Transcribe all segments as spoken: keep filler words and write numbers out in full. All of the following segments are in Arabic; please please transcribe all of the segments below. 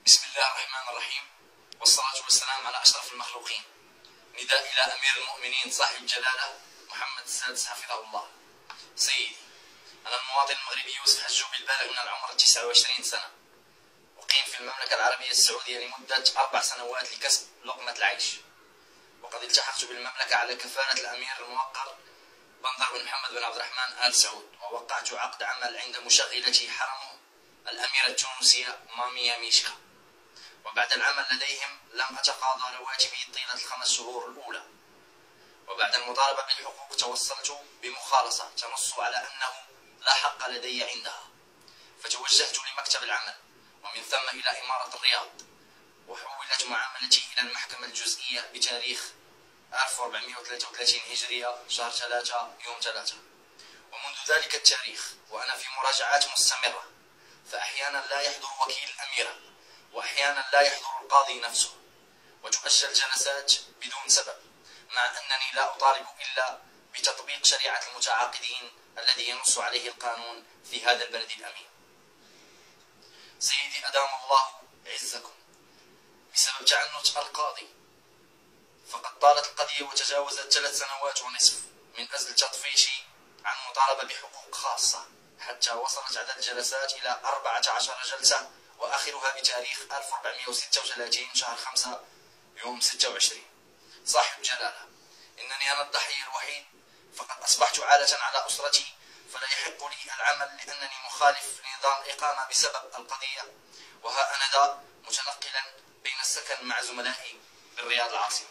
بسم الله الرحمن الرحيم، والصلاة والسلام على أشرف المخلوقين. نداء إلى أمير المؤمنين صاحب الجلالة محمد السادس حفظه الله. سيدي، أنا المواطن المغربي يوسف حجوبي البالغ من العمر تسعة وعشرين سنة، أقيم في المملكة العربية السعودية لمدة أربع سنوات لكسب لقمة العيش، وقد التحقت بالمملكة على كفالة الأمير الموقر بندر بن محمد بن عبد الرحمن آل سعود، ووقعت عقد عمل عند مشغلتي حرمه الأميرة التونسية مامية ميشكا. وبعد العمل لديهم لم أتقاضى رواتبي طيلة الخمس شهور الأولى، وبعد المطالبة بالحقوق توصلت بمخالصة تنص على أنه لا حق لدي عندها، فتوجهت لمكتب العمل ومن ثم إلى إمارة الرياض، وحولت معاملتي إلى المحكمة الجزئية بتاريخ ألف وأربعمائة وثلاثة وثلاثين هجرية شهر ثلاثة يوم ثلاثة. ومنذ ذلك التاريخ وأنا في مراجعات مستمرة، فأحيانا لا يحضر وكيل الأميرة، وأحيانا لا يحضر القاضي نفسه، وتؤجل جلسات بدون سبب، مع أنني لا أطالب إلا بتطبيق شريعة المتعاقدين الذي ينص عليه القانون في هذا البلد الأمين. سيدي، أدام الله عزكم. بسبب تعنت القاضي فقد طالت القضية وتجاوزت ثلاث سنوات ونصف من أجل تطفيشي عن مطالبة بحقوق خاصة، حتى وصلت عدد الجلسات إلى أربعة عشر جلسة، وآخرها بتاريخ ألف وأربعمائة وستة وثلاثين شهر خمسة يوم ستة وعشرين. صاحب جلالة، إنني أنا الضحية الوحيد، فقد أصبحت عالة على أسرتي، فلا يحق لي العمل لأنني مخالف لنظام الإقامة بسبب القضية، وها أنا ذا متنقلا بين السكن مع زملائي بالرياض العاصمة.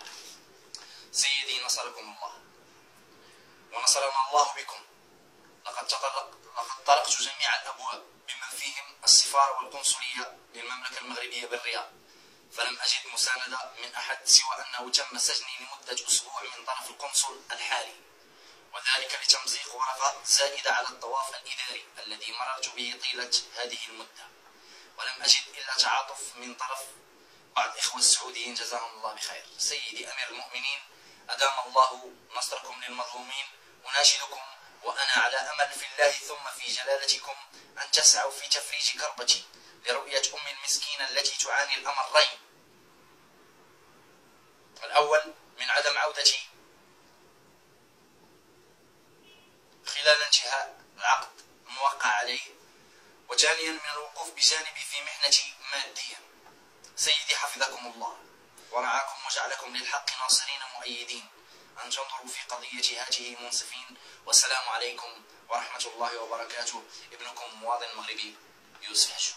سيدي، نصركم الله ونصرنا الله بكم. لقد تطرق لقد طرقت جميع الأبواب بما فيهم السفارة والقنصلية للمملكة المغربية بالرياض، فلم أجد مساندة من أحد سوى أنه تم سجني لمدة أسبوع من طرف القنصل الحالي، وذلك لتمزيق ورقة زائدة على الطواف الإداري الذي مررت به طيلة هذه المدة. ولم أجد إلا تعاطف من طرف بعض الإخوة السعوديين جزاهم الله بخير. سيدي أمير المؤمنين، أدام الله نصركم للمظلومين. أناشدكم وأنا على أمل في الله ثم في جلالتكم أن تسعوا في تفريج كربتي لرؤية أمي المسكينة التي تعاني الأمرين: الأول من عدم عودتي خلال انتهاء العقد الموقع عليه، وثانيا من الوقوف بجانبي في محنتي ماديا. سيدي، حفظكم الله ورعاكم وجعلكم للحق ناصرين مؤيدين، أن تنظروا في قضية هذه منصفين. والسلام عليكم ورحمة الله وبركاته. ابنكم مواطن مغربي يوسف حجوبي.